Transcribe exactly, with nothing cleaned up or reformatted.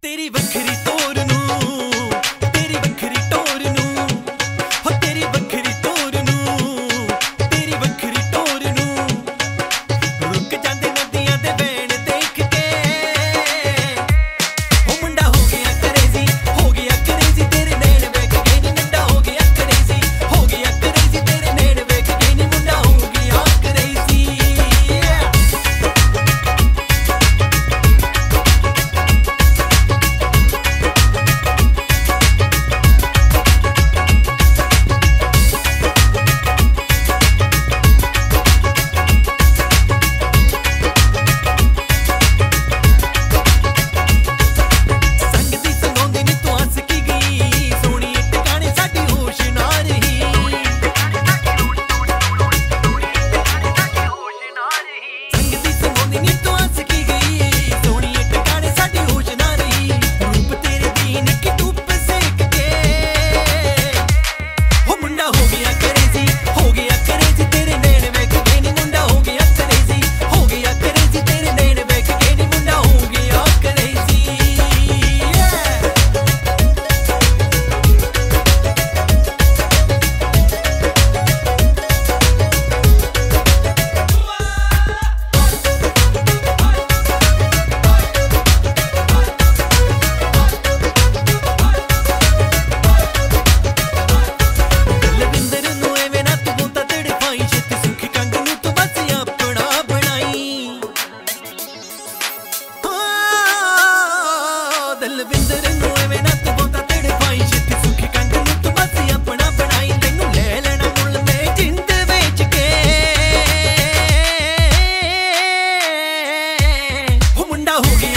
तेरी वखरी तोर नू तेरी वखरी टोर नू हो तेरी वखरी तोर नू तेरी वखरी टोर नू रुक जांदे नदियां दे बैण देख के हो मुंडा हो गया क्रेजी हो गया क्रेजी तेरे नैन वेख के नी मुंडा हो गया क्रेजी हो गया क्रेजी तेरे नैन वेख के नी मुंडा हो गया क्रेजी ਦਲਵਿੰਦਰ ਨੂੰ ਐਵੇਂ ਨਾ ਤੂੰ ਬਹੁਤਾ ਤੜਫਾਈ ਛੇਤੀ ਸੁਖੀ ਕੰਗ ਨੂੰ ਤੂੰ ਬਸ ਆਪਣਾ ਬਣਾਈ ਤੈਨੂੰ ਲੈ ਲੈਣਾ ਮੁੱਲ ਤੇ ਜਿੰਦ ਵੇਚ ਕੇ ਹੋ ਮੁੰਡਾ ਹੋ ਗਿਆ